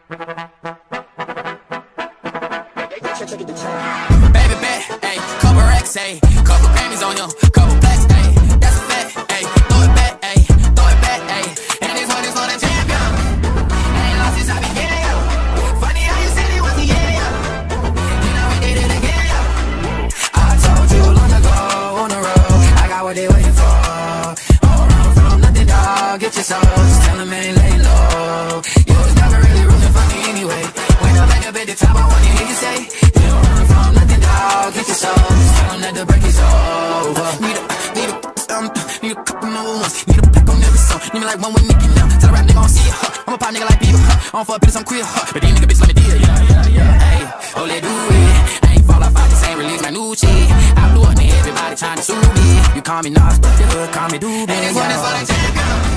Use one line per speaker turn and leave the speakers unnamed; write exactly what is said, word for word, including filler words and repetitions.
Baby bet, ayy, couple racks, ayy, couple Grammys on you, couple blacks, ayy, that's a fact, ayy, throw it back, ayy, throw it back, ayy, and this one is for the champion. Ain't lost since I began, yo. Funny how you said it was the yeah, yo. You know we did it again, yo. I told you long ago on the road, I got what they waiting for. All around from nothing, dog, get your soul, just tell them ain't lay low. You was never really rooting for me anyway. When I'm back up at the top, I wanna hear you say, you don't run from nothing, dog, get your soul, just tell them that the break is over. Need a, need a, um, need a couple more ones, need a pack on every song, need me like one with Nicky now, tell a rap nigga I don't see ya, huh. I'm a pop nigga like Bieber, huh. I don't fuck bitches, I'm queer, huh. But these nigga bitch let me deal, yeah, yeah, yeah, ayy, oh, let do it, I ain't fall off, I just ain't release my new shit, I blew up and everybody trying to sue me, you call me Nas, but you call me Doobie, and this one is for the champion.